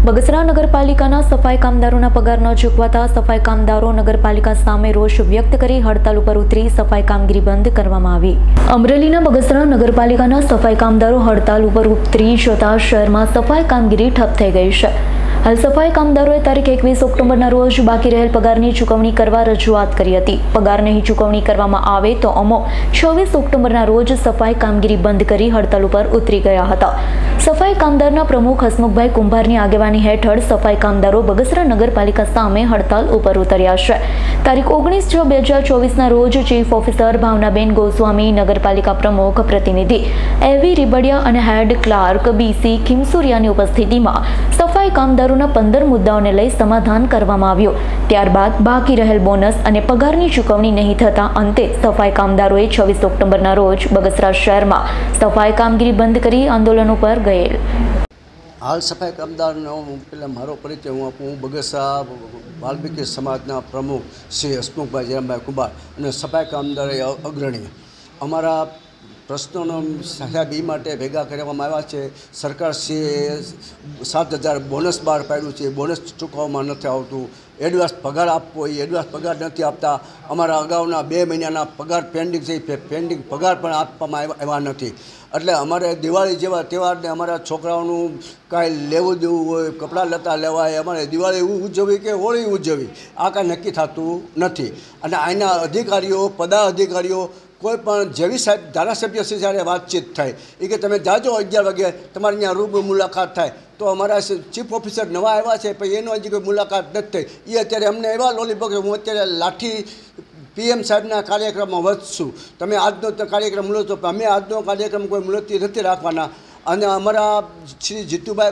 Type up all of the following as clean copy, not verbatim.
બગસરા નગરપાલિકાના સફાઈ કામદારોના પગાર ન ચૂકવાતા સફાઈ કામદારો નગરપાલિકા સામે રોષ વ્યક્ત કરી હડતાલ ઉપર ઉતરી સફાઈ કામગીરી બંધ કરવામાં આવી। અમરેલીના બગસરા નગરપાલિકાના સફાઈ કામદારો હડતાલ ઉપર ઉતરી જતા શહેરમાં સફાઈ કામગીરી ઠપ થઈ ગઈ છે। હાલ સફાઈ કામદારોએ તારીખ 21 ઓક્ટોબરના રોજ બાકી રહેલ પગારની ચૂકવણી કરવા રજૂઆત કરી હતી। પગાર નહીં ચૂકવણી કરવામાં આવે તો અમો 26 ઓક્ટોબરના રોજ સફાઈ કામગીરી બંધ કરી હડતાલ ઉપર ઉતરી ગયા હતા। સફાઈ કામદારના પ્રમુખ હસમુખભાઈ કુંભારની આગેવાની હેઠળ સફાઈ કામદારો બગસરા નગરપાલિકા સામે હડતાલ ઉપર ઉતર્યા છે। તારીખ 19/6/2024ના રોજ ચીફ ઓફિસર ભાવનાબેન ગોસ્વામી, નગરપાલિકા પ્રમુખ પ્રતિનિધિ એવી રીબડિયા અને હેડ ક્લાર્ક BC ખીમસુરિયાની ઉપસ્થિતિમાં સફાઈ કામદારોના 15 મુદ્દાઓને લઈ સમાધાન કરવામાં આવ્યું। ત્યારબાદ બાકી રહેલ બોનસ અને પગારની ચૂકવણી નહીં થતા અંતે સફાઈ કામદારોએ 26 ઓક્ટોબરના રોજ બગસરા શહેરમાં સફાઈ કામગીરી બંધ કરી આંદોલન ઉપર ગયેલ। हाल सफाई कामदारનો પહેલાં મારો પરિચય હું આપું। બગસરા વાલ્મીકી સમાજના પ્રમુખ શ્રી હસમુખભાઈ જયરામભાઈ કુંભાર અને સફાઈ કામદાર અગ્રણી અમારા પ્રશ્નોનો સાહેબ એ માટે ભેગા કરવામાં આવ્યા છે। સરકારશ્રીએ 7,000 બોનસ બહાર પાડ્યું છે, બોનસ ચૂકવવામાં નથી આવતું। એડવાન્સ પગાર આપવો એ એડવાન્સ પગાર નથી આપતા। અમારા અગાઉના 2 મહિનાના પગાર પેન્ડિંગ છે, પેન્ડિંગ પગાર પણ આપવામાં આવ્યા નથી। એટલે અમારે દિવાળી જેવા તહેવારને અમારા છોકરાઓનું કાંઈ લેવું દેવું હોય, કપડાં લતા લેવાય, અમારે દિવાળી ઉજવવી કે હોળી ઉજવવી આ કાંઈ નક્કી થતું નથી। અને અહીંના અધિકારીઓ, પદાધિકારીઓ કોઈ પણ જેવી સાહેબ ધારાસભ્યશ્રી જ્યારે વાતચીત થાય એ કે તમે જાજો 11 વાગે તમારે ત્યાં રૂબરૂ મુલાકાત થાય તો અમારા ચીફ ઓફિસર નવા આવ્યા છે પછી એનો હજી કોઈ મુલાકાત નથી થઈ। એ અત્યારે અમને એવા લોલીપોક હું અત્યારે લાઠી PM સાહેબના કાર્યક્રમમાં વધશું, તમે આજનો કાર્યક્રમ લો તો અમે આજનો કાર્યક્રમ કોઈ મુલતવી નથી રાખવાના। અને અમારા શ્રી જીતુભાઈ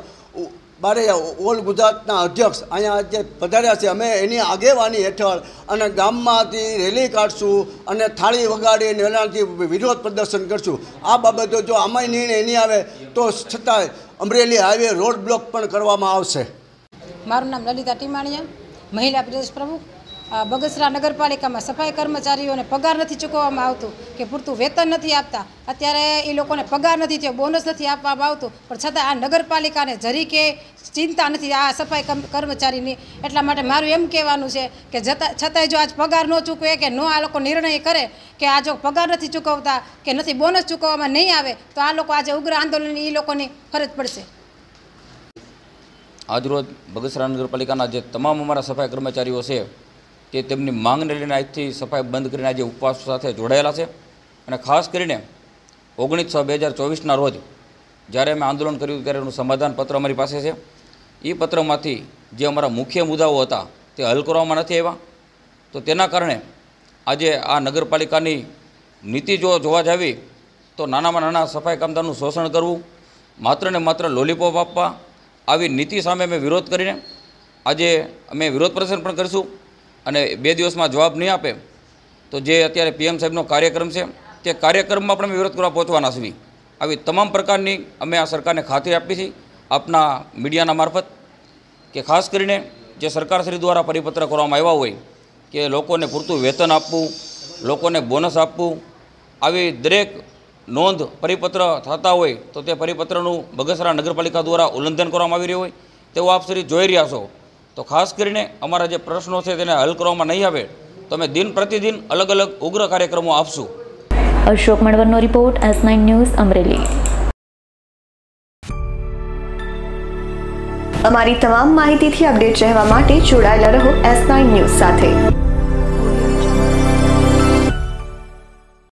બારૈયા ઓલ ગુજરાતના અધ્યક્ષ અહીંયા જે પધાર્યા છે, અમે એની આગેવાની હેઠળ અને ગામમાંથી રેલી કાઢશું અને થાળી વગાડીને એનાથી વિરોધ પ્રદર્શન કરશું। આ બાબતો જો આમાંય નિર્ણય નહીં આવે તો છતાંય અમરેલી હાઈવે રોડ બ્લોક પણ કરવામાં આવશે। મારું નામ લલિતા ટીમાણીયા, મહિલા પ્રદેશ પ્રમુખ। બગસરા નગરપાલિકામાં સફાઈ કર્મચારીઓને પગાર નથી ચૂકવવામાં આવતું કે પૂરતું વેતન નથી આપતા। અત્યારે એ લોકોને પગાર નથી થયો, બોનસ નથી આપવામાં આવતું, પણ છતાં આ નગરપાલિકાને જરી કે ચિંતા નથી આ સફાઈ કર્મચારીની। એટલા માટે મારું એમ કહેવાનું છે કે છતાંય જો આજ પગાર ન ચૂકવે કે ન આ લોકો નિર્ણય કરે કે આ જો પગાર નથી ચૂકવતા કે નથી બોનસ ચૂકવવામાં નહીં આવે તો આ લોકો આજે ઉગ્ર આંદોલનની એ લોકોની ફરજ પડશે। આજરોજ બગસરા નગરપાલિકાના જે તમામ અમારા સફાઈ કર્મચારીઓ છે તે તેમની માંગને લઈને આજથી સફાઈ બંધ કરીને આજે ઉપવાસ સાથે જોડાયેલા છે। અને ખાસ કરીને 19/6/2024ના રોજ જ્યારે અમે આંદોલન કર્યું ત્યારે એનું સમાધાન પત્ર અમારી પાસે છે। એ પત્રમાંથી જે અમારા મુખ્ય મુદ્દાઓ હતા તે હલ કરવામાં નથી આવ્યા, તો તેના કારણે આજે આ નગરપાલિકાની નીતિ જો જોવા જાવી તો નાનામાં નાના સફાઈ કામદારનું શોષણ કરવું, માત્ર ને માત્ર લોલીપોપ આપવા, આવી નીતિ સામે અમે વિરોધ કરીને આજે અમે વિરોધ પ્રદર્શન પણ કરીશું। અને 2 દિવસમાં જવાબ નહીં આપે તો જે અત્યારે PM સાહેબનો કાર્યક્રમ છે તે કાર્યક્રમમાં પણ અમે વિરોધ કરવા પહોંચવાના છીએ। આવી તમામ પ્રકારની અમે આ સરકારને ખાતરી આપી છે આપના મીડિયાના મારફત કે ખાસ કરીને જે સરકારશ્રી દ્વારા પરિપત્ર કરવામાં આવ્યા હોય કે લોકોને પૂરતું વેતન આપવું, લોકોને બોનસ આપવું, આવી દરેક નોંધ પરિપત્ર થતા હોય તો તે પરિપત્રનું બગસરા નગરપાલિકા દ્વારા ઉલ્લંઘન કરવામાં આવી રહ્યું હોય તેવું આપ શ્રી જોઈ રહ્યા છો। તો ખાસ કરીને અમારા જે પ્રશ્નો છે તેને હલ કરવામાં નહીં આવે તો અમે દિન પ્રતિદિન અલગ અલગ ઉગ્ર કાર્યક્રમો આપશું। અશોક મણવરનો રિપોર્ટ, S9 ન્યૂઝ, અમરેલી। અમારી તમામ માહિતીથી અપડેટ રહેવા માટે જોડાયેલા રહો S9 ન્યૂઝ સાથે।